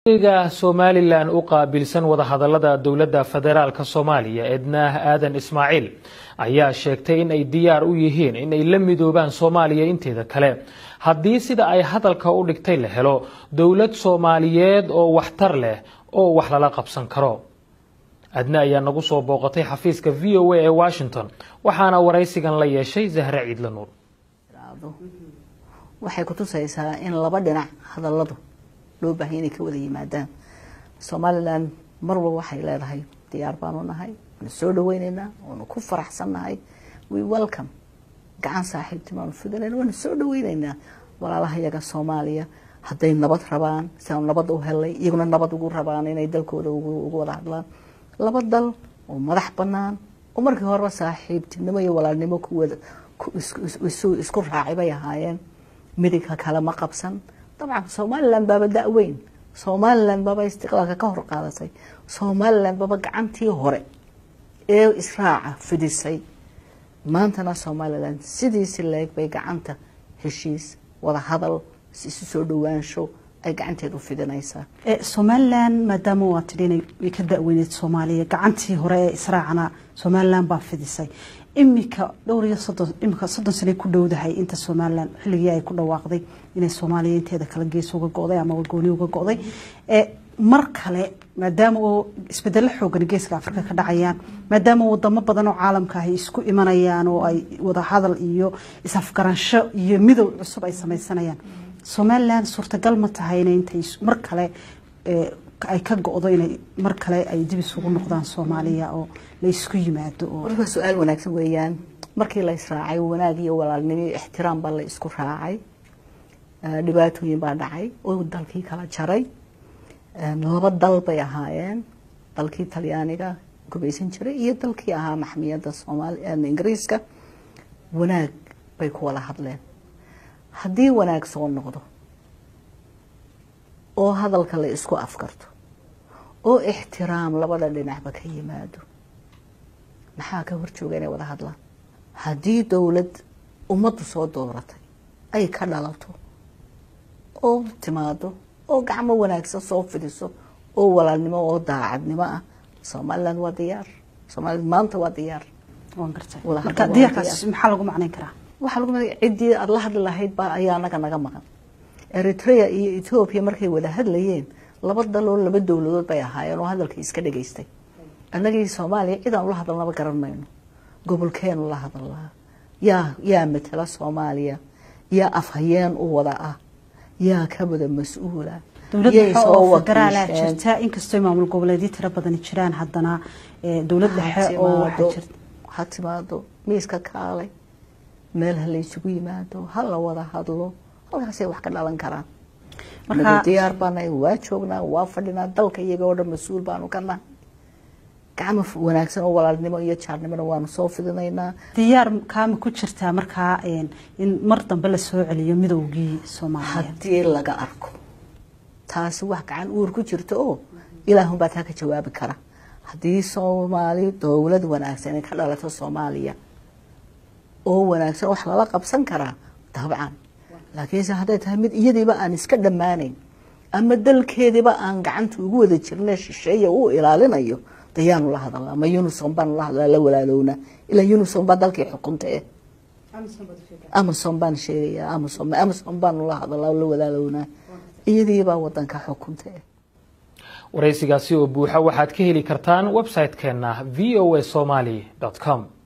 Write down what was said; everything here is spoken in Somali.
Somaliland u qaabilsan wadahadalada dowladda federaalka Soomaaliya Edna Aadan Ismaaciil ayaa sheegtay in ay diyaar u yihiin in ay la midoobaan Soomaaliya inteeda kale haddii sida ay hadalka u dhigtay la helo dowlad Soomaaliyeed oo waxtar leh oo wax lala qabsan karo. Adna ayaa nagu soo booqatay xafiiska VOA ee Washington waxaana waraysigan la yeeshay Zahra Ciidla Nuur. waxay ku tusaysaa in laba dhinac hadalladu loo baahan inay ka wada yimaadaan. Somaliland marwalba waxay leedahay diyaar baanu nahay, waan soo dhaweynaynaa, waan ku faraxsanahay. We welcome gacan saaxiibtinimo fidanayn, waan soo dhaweynaynaa walaalahayaga Soomaaliya hadday nabad rabaan, sidaan nabad u helay, iyaguna nabad ugu rabaan inay dalkooda ugu wada hadlaan. laba dal oo madax banaan oo markii hore saaxiibtinimo iyo walaalnimo ku wada isku raacay bay ahaayeen. midka kala ma qabsan. طبعا Somaliland baba da'weyn, Somaliland baba istiqlaalka ka hor qaadatay, Somaliland baba gacantii hore ee israaca fidisay. maantana Somaliland sidiisi leeg bay gacanta heshiis wada hadal isu soo dhawaansho ay gacanteedu fidinaysaa. Somaliland maadaama waa tidinay way ka da'weyneed Soomaaliya gacantii hore ee israacana Somaliland baa fidisay. imika dhowr iyo 30 sano ku dhowdahay inta Somaliland xilligii ay ku dhawaaqday inay Soomaaliya inteeda kala gees uga go'day ama gooni uga go'day mar kale maadaama oo isbedel xoogan geeska Afrika ka dhacayaan, maadaama wadamo badan oo caalamka ah isku imanayaan oo ay wada hadal iyo isafgaransho iyo midow cusub ay samaysanayaan, Somaliland suurtagal ma tahay inay mar kale ay ka go'do inay mar kale ay dib isugu noqdaan Soomaaliya oo la isku yimaado? oo su'aal wanaagsan weeyaan. markii la israacay wanaag iyo walaalnimo iyo ixtiraam baa la isku raacay, dhibaatooyin baa dhacay oo dalkii kala jaray. laba dal bay ahaayeen, dalkii Talyaaniga gubaysan jiray iyo dalkii ahaa maxmiyadda Soomaaliya Ingiriiska. wanaag bay ku wada hadleen. haddii wanaag soo noqdo oo hadalka la isku afkarto oo ixtiraam labada dhinacba ka yimaado, maxaa ka horjooga inay wada hadlaan? haddii dowlad ummaddu soo dooratay ay ka dhalato oo timaado oo gacmo wanaagsan soo fidiso oo walaalnimo oo daacadnimo ah, Somaliland waa diyaar. Somaliland maanta waa diyaar. waan gartay marka diyaarkaas maxaa lagu macnayn karaa? waxa lagu macnayn cidii aad la hadli lahayd baa ayaa naga maqan. Eritrea iyo Ethiopia markay wada hadlayeen laba dal oo laba dawladood bay ahaayeen oo hadalkii iska dhageystay. annagii Soomaaliya cidaan la hadalnaba garanayno, gobolkeenu la hadalaa yaa matala Soomaaliya, yaa afhayeen u wada ah, yaa ka wada mas'uula. dawladda oo federaal jirta inkastoo maamul goboleedyo tira badan jiraan, haddana dawladda dhexe oo waxa jirta ha timaado miiska kaalay meel la isugu yimaado hal la wada hadlo, halkaas ay wax ka dhalan karaan. marka diyaar baanay waa joognaa, waa fadhinaa, dalka iyaga oo dhan mas'uul baanu ka nahay. gacmo wanaagsan oo walaalnimo iyo jaarnimona waanu soo fidinaynaa. diyaar kaama ku jirtaa markaa in mar dambe la soo celiyo midowgii Soomaaliya haddii laga arko taasi wax gacan uur ku jirto oo Ilaahay baa taa ka jawaabi kara. haddii Soomaali dawlad wanaagsan ay ka dhalato Soomaaliya oo wanaagsan wax lala qabsan karaa dabcan, laakiin hadday tahay mid iyadiiba aan iska dhamaanayn ama dalkeediba aan gacanta ugu wada jirnay shisheeye uu ilaalinayo, dayaanu la hadalaa. ma Unison baan la hadalaa la walaalowna ila Unison baa dalkii xukuntay Amazon baan sheegaya Amazon baan la hadalaa la walaalowna iyadiiba wadanka xukuntay. waraysigaasi oo buuxa waxaad ka heli kartaan website-keena voasomali.com.